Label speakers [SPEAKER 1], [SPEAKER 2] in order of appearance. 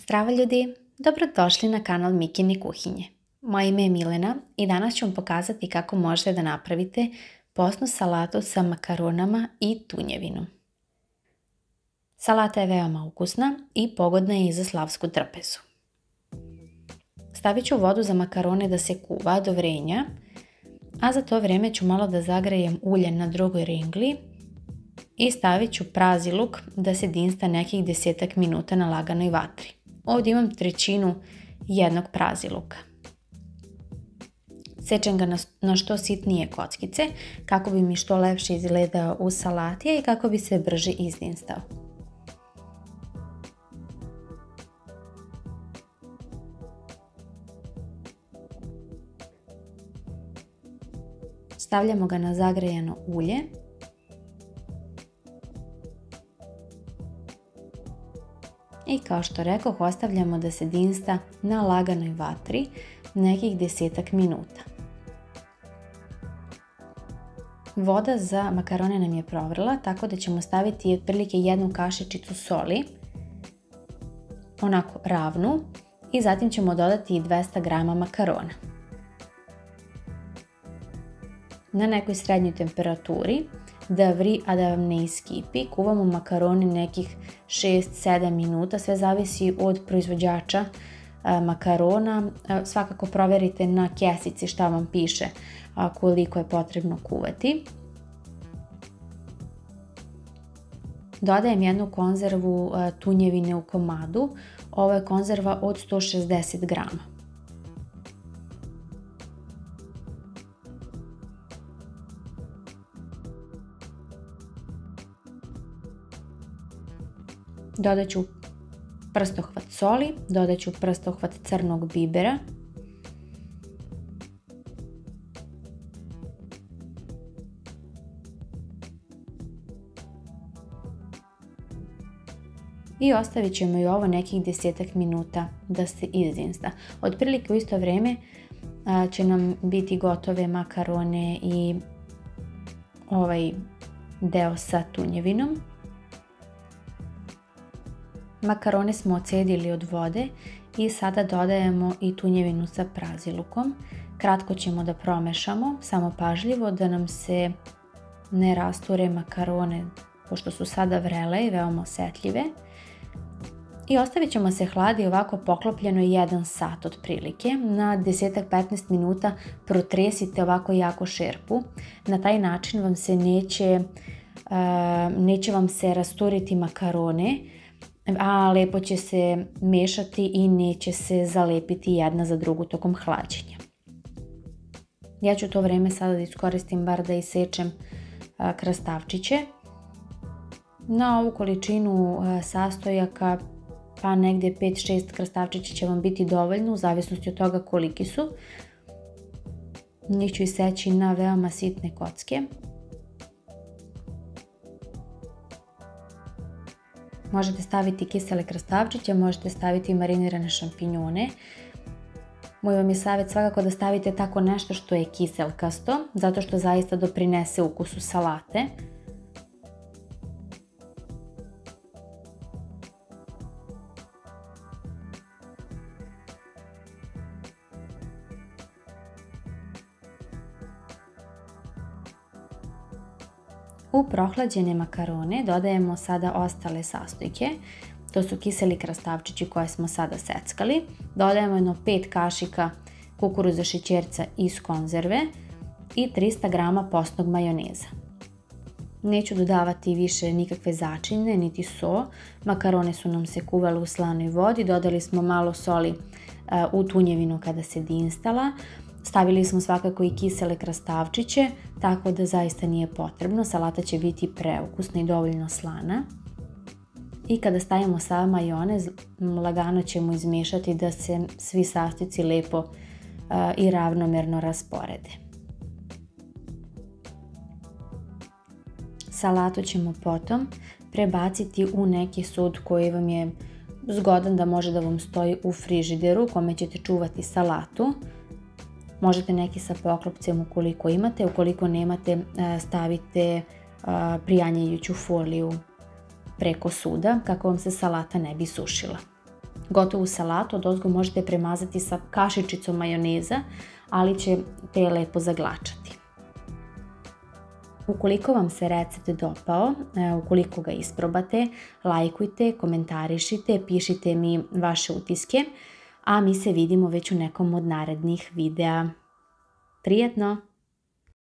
[SPEAKER 1] Zdravo ljudi, dobrodošli na kanal Mikine kuhinje. Moje ime je Milena i danas ću vam pokazati kako možete da napravite postnu salatu sa makaronama i tunjevinom. Salata je veoma ukusna i pogodna je i za slavsku trpezu. Stavit ću vodu za makarone da se kuva do vrenja, a za to vrijeme ću malo da zagrejem ulje na drugoj ringli i stavit ću prazi luk da se dinsta nekih 10 minuta na laganoj vatri. Ovdje imam trećinu jednog prazi luka. Sečem ga na što sitnije kockice kako bi mi što lepše izgledao u salati i kako bi se brže izdinstao. Stavljamo ga na zagrejano ulje. I kao što rekoh, ostavljamo da se dinsta na laganoj vatri nekih 10 minuta. Voda za makarone nam je provrela, tako da ćemo staviti otprilike jednu kašičicu soli, onako ravnu, i zatim ćemo dodati 200 grama makarona. Na nekoj srednjoj temperaturi da vri, a da vam ne iskipi, kuvamo makarone nekih 6-7 minuta, sve zavisi od proizvođača makarona. Svakako proverite na kesici šta vam piše koliko je potrebno kuvati. Dodajem jednu konzervu tunjevine u komadu, ovo je konzerva od 160 grama. Dodat ću prstohvat soli, dodat ću prstohvat crnog bibera, i ostavit ćemo i ovo nekih 10 minuta da se izdinsta. Otprilike u isto vrijeme će nam biti gotove makarone i ovaj deo sa tunjevinom. Makarone smo ocedili od vode i sada dodajemo i tunjevinu sa prazilukom. Kratko ćemo da promešamo, samo pažljivo da nam se ne rasture makarone, pošto su sada vrele i veoma osjetljive. I ostavit ćemo se hladi ovako poklopljeno 1 sat otprilike. Na 10-15 minuta protresite ovako jako šerpu. Na taj način vam se neće vam se rasturiti makarone, a lepo će se mešati i neće se zalepiti jedna za drugu tokom hlađenja. Ja ću to vrijeme sada da iskoristim bar da isečem krastavčiće. Na ovu količinu sastojaka pa negdje 5-6 krastavčića će vam biti dovoljno u zavisnosti od toga koliki su. Njih ću iseći na veoma sitne kocke. Možete staviti kisele krastavčiće, možete staviti marinirane šampinjone. Moj vam je savjet svakako da stavite tako nešto što je kiselkasto, zato što zaista doprinese ukusu salate. U prohlađene makarone dodajemo sada ostale sastojke. To su kiseli krastavčići koje smo sada seckali. Dodajemo jedno 5 kašika kukuruza šećerca iz konzerve i 300 grama postnog majoneza. Neću dodavati više nikakve začine niti so. Makarone su nam se kuvale u slanoj vodi. Dodali smo malo soli u tunjevinu kada se dinstala. Stavili smo svakako i kisele krastavčiće, tako da zaista nije potrebno. Salata će biti preukusna i dovoljno slana. I kada stavimo sav majonez, lagano ćemo izmiješati da se svi sastojci lepo i ravnomjerno rasporede. Salatu ćemo potom prebaciti u neki sud koji vam je zgodan da može da vam stoji u frižideru u kome ćete čuvati salatu. Možete neki sa poklopcem ukoliko imate, ukoliko nemate stavite prijanjajuću foliju preko suda kako vam se salata ne bi sušila. gotovu salatu, odozgo možete premazati sa kašičicom majoneza, ali će te lepo zaglačati. Ukoliko vam se recept dopao, ukoliko ga isprobate, lajkujte, komentarišite, pišite mi vaše utiske, a mi se vidimo već u nekom od narednih videa. Prijetno!